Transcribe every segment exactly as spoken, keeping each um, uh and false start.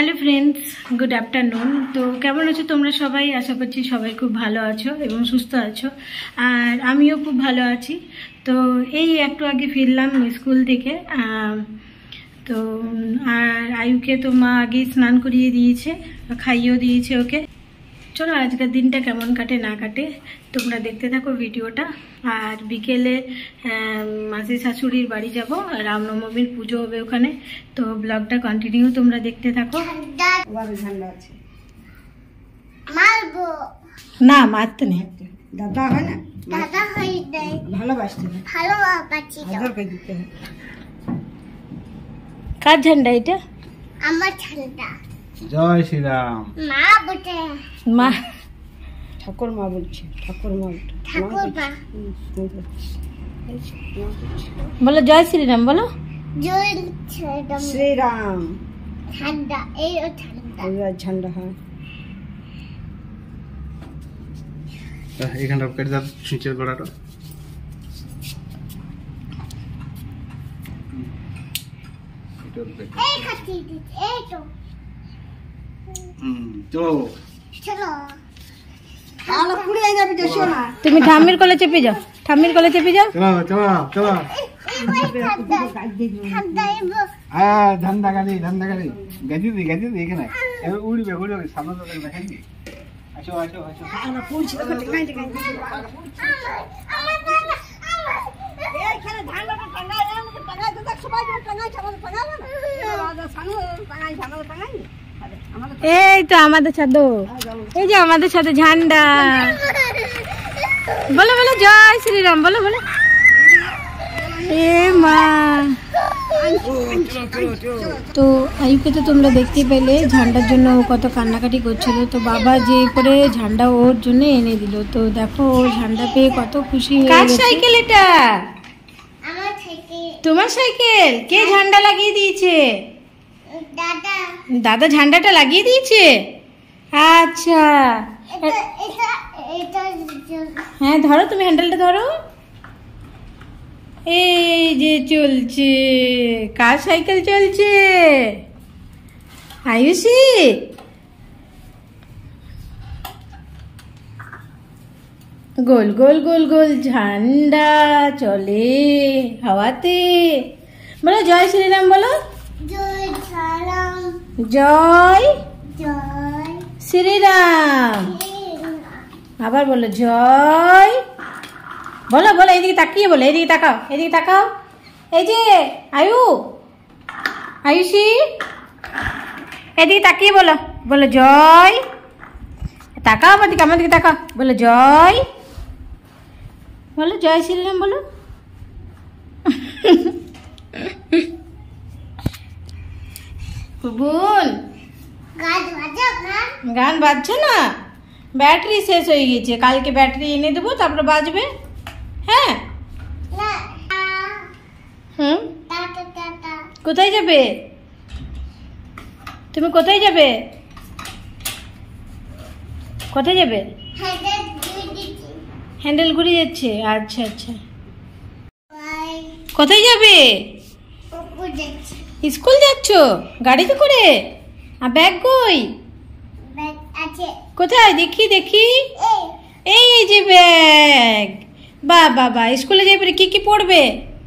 Hello friends, good afternoon. তো কেমন আছো তোমরা সবাই? আশা করছি সবাই খুব ভালো আছো এবং সুস্থ আছো, আর আমিও খুব ভালো আছি। তো এই একটু আগে ফিরলাম স্কুল থেকে। তো আর আয়ুকে তো মা আগেই স্নান করিয়ে দিয়েছে, খাইয়েও দিয়েছে ওকে। চলো আজকের দিনটা কেমন কাটে না কাটে তোমরা দেখতে থাকো ভিডিওটা। আর বিকেলে মাসি শাশুড়ির বাড়ি যাব, রামনবমীর পুজো হবে ওখানে। তো ব্লগটা কন্টিনিউ তোমরা দেখতে থাকো। না মারতে নেই, দাদা হয় না, দাদা হয় নাই, ভালোবাসতে ভালোবাসি। কার ঝান্ডা এটা? আমার ঝান্ডা। জয় শ্রীরাম। মা বটে, মা ঠাকুর মা বলছে, ঠাকুর মা ঠাকুর মা বলো জয় শ্রীরাম, বলো জয় শ্রীরাম। শ্রীরাম ঝান্ডা, এই ঝান্ডা, এই ঝান্ডা। হ্যাঁ এখানটা কেটে দাও সুইচের গোড়াটা। এই খাচ্ছি, এই তো হুম চলো চলো। আলো পুড়ে যাবে যে সোনা। তুমি ঠাম্মির কোলে চেপে যাও, ঠাম্মির কোলে চেপে যাও। চলো চলো চলো। হ্যাঁ ধান্দা গাড়ি, ধান্দা গাড়ি গাজি দি গাজি দি এখানে এবার উড়বে উড়বে সামনে তো দেখাই নি। আসো আসো আসো। আলো পুড়ছে তো টাঙাই টাঙাই। এই খেলা ধান্দাটা টাঙাই, আমাকে টাঙাই তো দেখ সবাই টাঙাই ছাড়া টাঙাই না। রাজা সানু টাঙাই ছাড়া টাঙাই। এই তো আমাদের ছাদো, এই যে আমাদের সাথে ঝান্ডা। বলো বলো জয় শ্রীরাম, বলো বলো। এ মা, তো আয়ুকে তো তোমরা দেখতে পেলে ঝান্ডার জন্য ও কত কান্নাকাটি করছিল। তো বাবা যে করে ঝান্ডা ওর জন্য এনে দিল। তো দেখো ও ঝান্ডা পেয়ে কত খুশি হয়ে গেছে। সাইকেল এটা? আমার সাইকেল। তোমার সাইকেল? কে ঝান্ডা লাগিয়ে দিয়েছে? দাদা। দাদা ঝান্ডাটা লাগিয়ে দিয়েছে? আচ্ছা হ্যাঁ ধরো, তুমি হ্যান্ডেলটা ধরো। এই যে চলছে, কার সাইকেল চলছে? আয়ুষি? গোল গোল গোল গোল ঝান্ডা চলে হাওয়াতে। বলো জয় শ্রীরাম, বলো জয় শ্রীরাম, জয় জয় শ্রীরাম। আবার বলো জয়, বলো বলো এদিকে তাকিয়ে বলো, এদিকে তাকাও, এদিকে তাকাও। এই যে আয়ু, আয়ুষি এদিকে তাকিয়ে বলো, বলো জয়। তাকাও আমার দিকে, আমার দিকে তাকাও, বলো জয়, বলো জয় শ্রীরাম, বলো। বোন গান বাজছে না, ব্যাটারি শেষ হয়ে গেছে। কালকে ব্যাটারি এনে দেবো, তারপরে বাজবে। হ্যাঁ হুম কোথায় যাবে তুমি? কোথায় যাবে? কোথায় যাবে? হ্যান্ডেল ঘুরে যাচ্ছে। আচ্ছা আচ্ছা, কোথায় যাবে? স্কুল যাচ্ছ গাড়িতে করে? আর ব্যাগ কই? কোথায় দেখি দেখি। এই যে ব্যাগ। বাহ বাহ বাহ, স্কুলে যাবে কি কি পড়বে?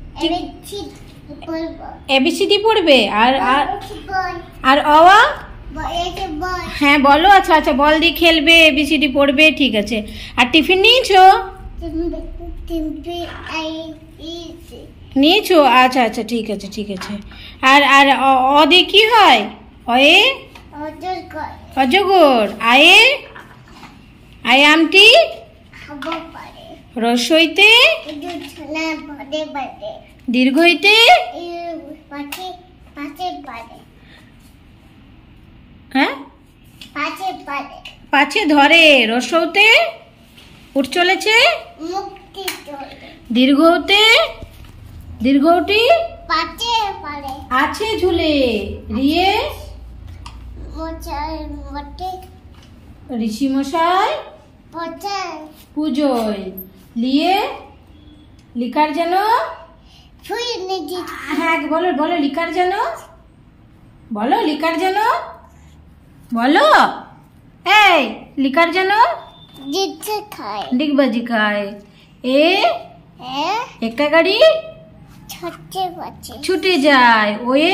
এবিসিডি পড়বে আর আর অওয়া? হ্যাঁ বলো। আচ্ছা আচ্ছা, বল দিয়ে খেলবে, এবিসিডি পড়বে, ঠিক আছে। আর টিফিন নিয়েছো? নিয়েছো? আচ্ছা আচ্ছা ঠিক আছে ঠিক আছে। আর আর অ দিয়ে কি হয়? অয়ে অজগর। আয়ে আয়ে আমটি রসইতে দীর্ঘইতে হ্যাঁ পাছে ধরে। রসৌতে উঠ চলেছে, দীর্ঘতে দীর্ঘটি আছে ঝুলে। রিয়ে ঋষি মশাই পুজোয়। লিয়ে লিকার যেন। হ্যাঁ বলো বলো লিকার যেন, বলো লিকার যেন। বলো। এই লিকার জানো? জিতে খায় ডিগবাজি খায়। এ হ্যাঁ একটা গাড়ি ছুটে বাজে ছুটে যায়। ওয়ে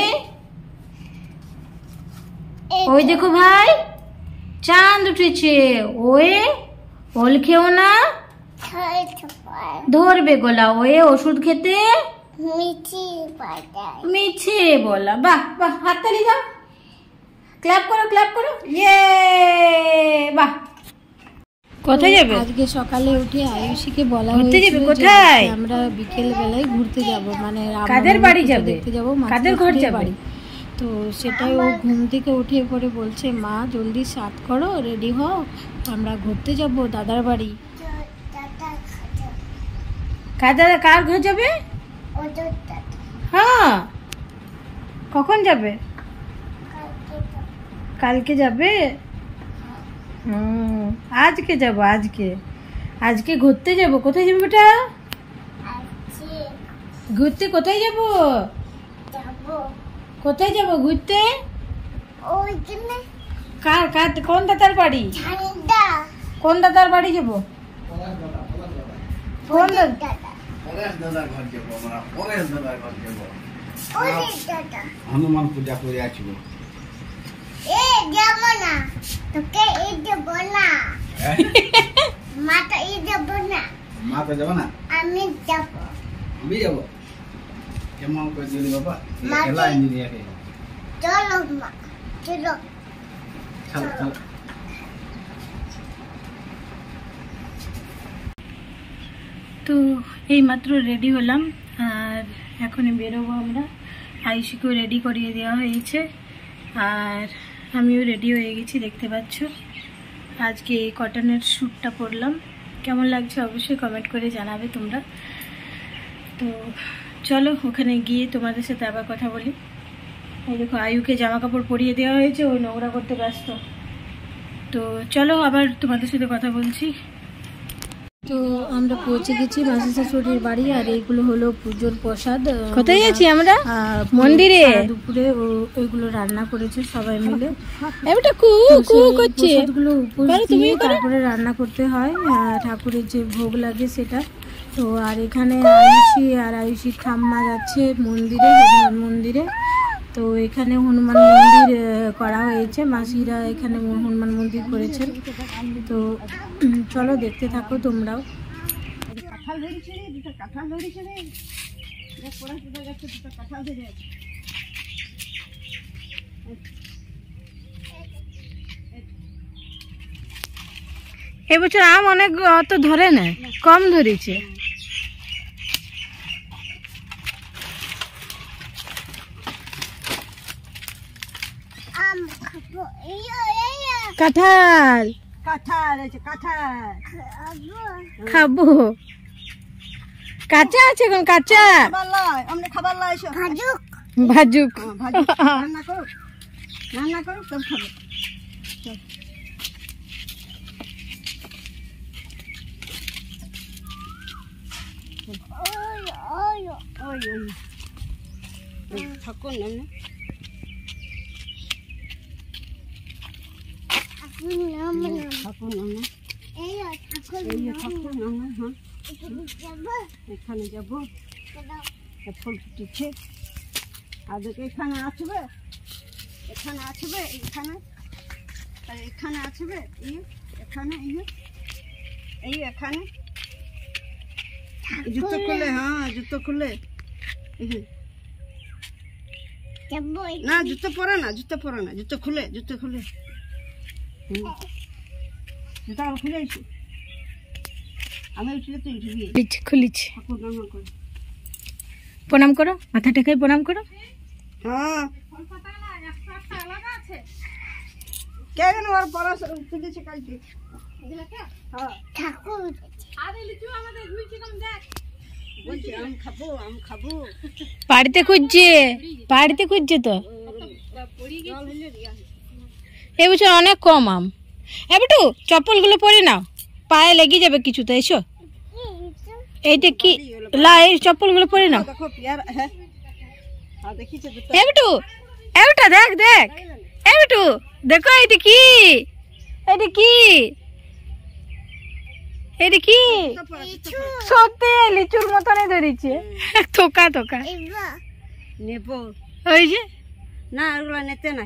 ওই দেখো ভাই চাঁদ উঠেছে। ওয়ে ওল খেও না, খাইতে পায় ধরবে গলা। ওয়ে ওষুধ খেতে মিঠি বাজায় মিছে বলা। বাহ বাহ, হাততালি দাও, ক্ল্যাপ করো ক্ল্যাপ করো। ইয়ে বাহ। কোথায় যাবে? আজকে সকালে উঠে আয়ুষীকে বলা ঘুরতে হয়েছিল যাবে? যে কোথায়? আজকে আমরা বিকেল বেলায় ঘুরতে যাব, মানে রাম কাদের নবমী বাড়ি পুজো যাবে? দেখতে যাব, কাদের ঘর যাবে? তো সেটাই ও ঘুম থেকে উঠে পরে বলছে, মা জলদি সাত করো, রেডি হও, আমরা ঘুরতে যাব দাদার বাড়ি। দাদা খাজা কাদের কার ঘর যাবে? ওদের দাদা হ্যাঁ, কখন যাবে? কালকে কালকে যাবে? হুম, আজকে যাব। আজকে আজকে ঘুরতে যাব। কোথায় যাবে বেটা? আজকে ঘুরতে কোথায় যাব? যাব কোথায় যাব ঘুরতে? ওইখানে কার কার কোন দাদার বাড়ি? ঠান্ডা কোন দাদার বাড়ি যাব? কোন দাদা? দাদা পরেশ দাদার ঘর যাবো আমরা, পরেশ দাদার ঘর যাবো। ওদের দাদা হনুমান পূজা করে আসবো। এ যাবো না, তোকে এই যাবো না, হ্যাঁ? মাটা এই যাবো না, মা তো যাবো না, আমি যাবো। আমি যাবো। কেমন করে দিলি বাবা? মা খেলা তো- ইঞ্জিনিয়ারে। চলো মা, চলো। চল চল। তো এই মাত্র রেডি হলাম আর এখনই বেরোবো আমরা। আয়ুষীকেও রেডি করিয়ে দেওয়া হয়েছে আর আমিও রেডি হয়ে গেছি, দেখতে পাচ্ছ। আজকে এই কটনের শ্যুটটা পরলাম, কেমন লাগছে অবশ্যই কমেন্ট করে জানাবে তোমরা। তো চলো ওখানে গিয়ে তোমাদের সাথে আবার কথা বলি। এই দেখো আয়ুকে জামা কাপড় পরিয়ে দেওয়া হয়েছে, ওই নোংরা করতে ব্যস্ত। তো চলো আবার তোমাদের সাথে কথা বলছি। তো আমরা পৌঁছে গেছি মাসি শাশুড়ির বাড়ি, আর এইগুলো হলো পুজোর প্রসাদ। কোথায় যাচ্ছি আমরা? আর মন্দিরে। সারা দুপুরে ও- ওইগুলো রান্না করেছে সবাই মিলে। এবারটা কু তো কু সেই করছে। প্রসাদগুলো উপোস করো, তুমি দিয়ে করো। তারপরে রান্না করতে হয়, আহ, ঠাকুরের যে ভোগ লাগে সেটা। তো আর এখানে আয়ুষী আর আয়ুষীর ঠাম্মা যাচ্ছে মন্দিরে, হনুমান মন্দিরে। তো এখানে হনুমান মন্দির আহ, করা হয়েছে, মাসিরা এখানে হনুমান মন্দির করেছেন। তো উম, চলো দেখতে থাকো তোমরাও। কাঁঠাল ধরেছে রে, দুটো কাঁঠাল ধরেছে রে। দেখ পড়া পড়া যাচ্ছে, দুটো কাঁঠাল ধরে আছে। এবছর আম অনেক অত ধরে না, কম ধরেছে। আম খাবো, ইয়া ইয়া কাঁঠাল কাঁঠাল আছে, কাঁঠাল খাবো। খাবো। কাঁচা আছে এখন, কাঁচা খাবার লয়, অমনি খাবার লয় এসো। ভাজুক ভাজুক। হ্যাঁ, ভাজি রান্না করো, রান্না করো সব খাবে। চল। ওই ওই ওই ওই ওই ঠাকুর নাম না, ঠাকুর নাম নাম ঠাকুর নাম না, এই ঠাকুর এই যে নাম ঠাকুর নাম না। হ্যাঁ, এখানে যাবো এখানে যাবো, চলো। ফুল ফুটেছে। আর দেখো এখানে আসবে, এখানে আসবে, এখানে আর এখানে আসবে, এই এখানে, এই এই এখানে জুতো খুলে, হ্যাঁ জুতো খুলে। এই যে, যাবো না জুতো পরে না, জুতো পরে না, জুতো খুলে, জুতো খুলে। হুম। জুতো আবার খুলে আইসি, আমি উঠলে তুই উঠবি। খুলিছে খুলিছে। ঠাকুর নাম করে, প্রণাম করো, মাথা টেকাই প্রণাম করো। হ্যাঁ কে জানো ওর পড়া তুলেছে কালকে। হ্যাঁ ঠাকুর বলছি আম খাবো, আম খাবো। বাড়িতে খুঁজছে, বাড়িতে খুঁজছে তো। জল হলে দিয়া। এবছর অনেক কম আম। এবারটু চপ্পলগুলো পরে নাও, পায়ে লেগে যাবে কিছু। তো এসো, এইটা কি লা, এই চপ্পলগুলো পরে নাও। দেখো পেয়ারা, হ্যাঁ হ্যাঁ দেখিছে দুটো। এবটু এবটু দেখ দেখ, এবটু দেখো এটা কি, এটা কি, এটা কি? সত্যি লিচুর মতনই ধরেছে, থোকা থোকা। নেব ওই যে না, ওগুলো নিতে নাই।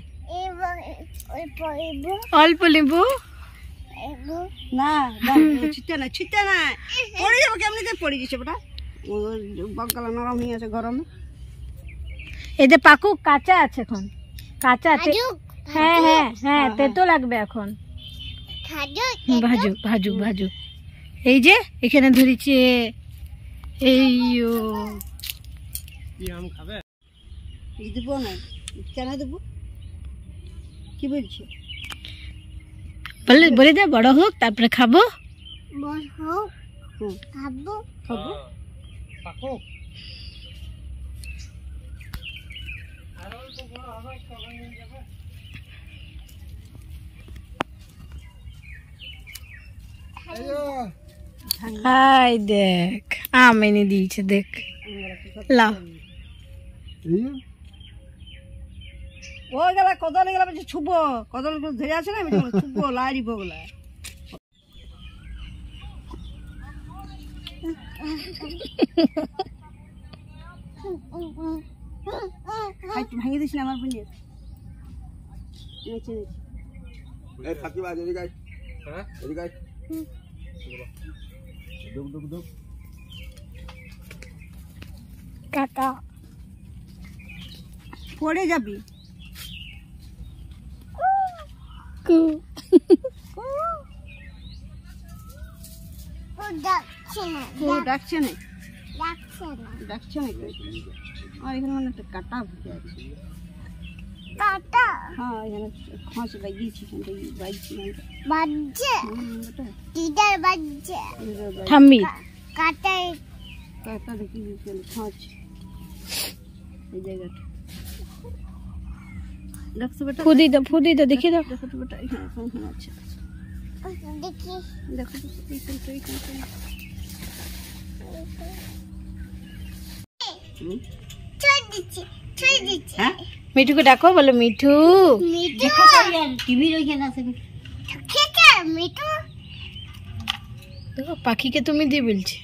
অল্প লেবু না ছিটে না, ছিটে না, পড়ে যাবো। কেমনিতে পড়ে গেছে ওটা, বকগুলো নরম হয়ে আছে গরমে। এই যে পাকুক, কাঁচা আছে এখন, কাঁচা আছে। হ্যাঁ হ্যাঁ হ্যাঁ, তেতো লাগবে এখন। ভাজু ভাজু ভাজু। এই যে এখানে ধরেছে, এই দেবো না, কেন দেবো, কি বলছি? বলে বলে দে বড় হোক তারপরে খাবো। খাবো খাবো পাকুক। হাই দেখ, আম এনে দিয়েছে, দেখ লাও। ও গেলা কদল গেলা বলছে ছুব, কদল ধরে আছে না, ছুব লাড়িব ওগুলা। ভাঙিয়ে দিস না আমার বোনের। নেচে নেচে এই ফাঁকি বাজ, এদিকে আয়, হ্যাঁ এদিকে আয়, দুক দুক দুক। কাকা পড়ে যাবি। কু ও ডাকছে না, ডাকছে না। আর এখানে মানে একটা কাটা ভুকে আছে। হ্যাঁ এখানে খাঁচ লাগিয়েছি, ঠাম্মি কাটা দেখি খাঁচ এই জায়গাটা। দেখছো বেটা, ফুদি দাও, ফুদি দাও, দেখি দাও। দেখো তো বেটা, এখানে এখানে আছে, দেখো তো এইখানটা, এইখানটা। হ্যাঁ মিঠুকে ডাকো, বলো মিঠু। দেখো পাখিকে তুমি দিয়ে বলছি।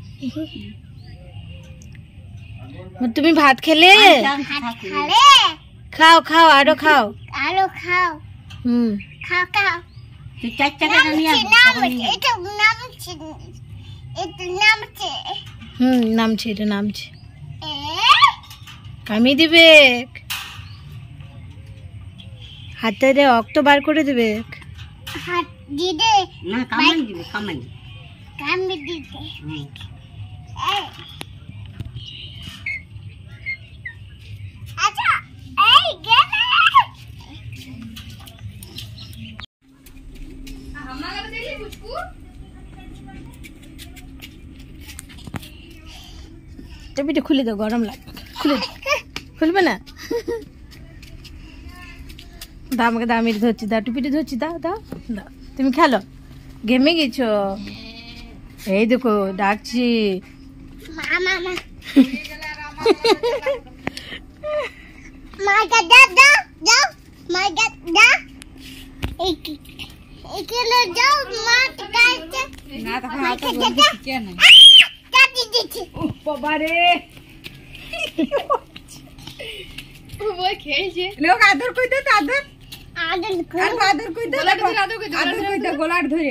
তুমি ভাত খেলে? খাও খাও, আরো খাও, আরো খাও, হুম খাও খাও। চার চাকা নিয়ে এটা নামছে, এটা নামছে, হুম নামছে, এটা নামছে। এ কামি দিবে, হাতে রে রক্ত বার করে দেবে। হাত দিদে না, কামান দিবে, কামান কামি দিতে। এই আচ্ছা, এই গেলে টুপিটা খুলে দাও, গরম লাগবে, খুলে দাও। খুলবে না? দাও আমাকে, দাও, আমি ধরছি, দাও টুপিটা ধরছি, দাও দাও দাও। তুমি খেলো, ঘেমে গেছো। এই দেখো ডাকছি। মামা মা মাইকা দা দা দাও, মাইকা দা এক এখানে যাও, মা কাছে না, তখন মাইকা দা দা কেন কাটি দিচ্ছি। ও বাবা রে, ওই খেলছে। লোক আদর কই দে, আদর আদর আর আদর কই দে, আদর কই দে, গোলাট ধরে।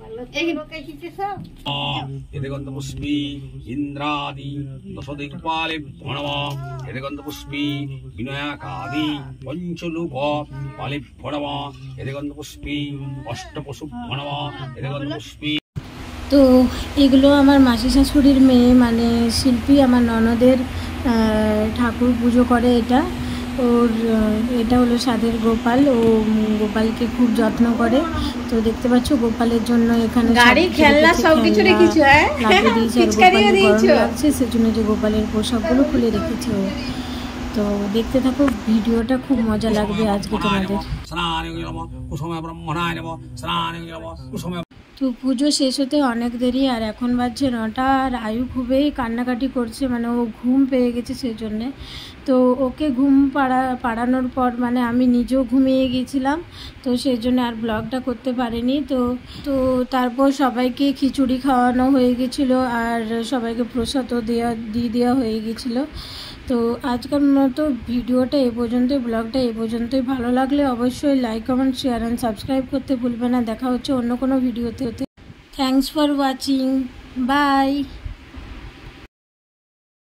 এদেগন্ধপুষ্পী ইন্দ্রাদি দশদিক্পালে প্রণব এদেগন্ধপুষ্পী বিনায়কাদি পঞ্চলোক পালে প্রণব এদেগন্ধপুষ্পী অষ্টপশু প্রণব এদেগন্ধপুষ্পী। তো এগুলো আমার মাসি শাশুড়ির মেয়ে, মানে শিল্পী, আমার ননদের ঠাকুর পুজো করে। এটা ওর, এটা হলো সাধের গোপাল। ও গোপালকে খুব যত্ন করে। তো দেখতে পাচ্ছ গোপালের জন্য এখানে গাড়ি, খেলনা সবকিছু রেখেছো, হ্যাঁ? লাগিয়ে দিয়েছে। আর পিচকারিও গোপালের দিয়েছো। গরম লাগছে, সেজন্য যে গোপালের পোশাকগুলো খুলে রেখেছে ও। তো দেখতে থাকো, ভিডিওটা খুব মজা লাগবে আজকে তোমাদের। স্নানে কুসুমে ব্রহ্মণায় নমঃ স্নানে কুসুমে তো পুজো শেষ হতে অনেক দেরি, আর এখন বাজছে নটা। আর আয়ু খুবই কান্নাকাটি করছে, মানে ও ঘুম পেয়ে গেছে সেই জন্যে। তো ওকে ঘুম পাড়া পাড়ানোর পর মানে আমি নিজেও ঘুমিয়ে গেছিলাম, তো সেই জন্য আর ব্লগটা করতে পারিনি। তো তো তারপর সবাইকে খিচুড়ি খাওয়ানো হয়ে গেছিলো, আর সবাইকে প্রসাদও দেওয়া দিয়ে দেওয়া হয়ে গেছিলো। তো আজকের মতো ভিডিওটা এ পর্যন্তই, ব্লগটা এ পর্যন্তই। ভালো লাগলে অবশ্যই like, comment, share and subscribe করতে ভুলবে না। দেখা হচ্ছে অন্য কোনো ভিডিওতে। Thanks for watching, by.